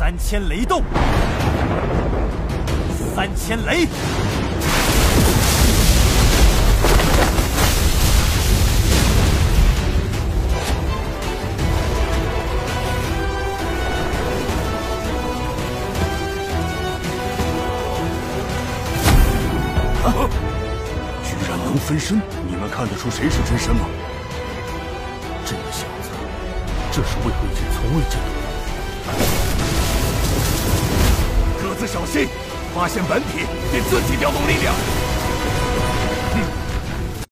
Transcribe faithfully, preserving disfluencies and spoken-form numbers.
三千雷动，三千雷。 居然能分身！你们看得出谁是真身吗？这个小子，这是魏慧姐从未见到过。各自小心，发现本体便自己调动力量。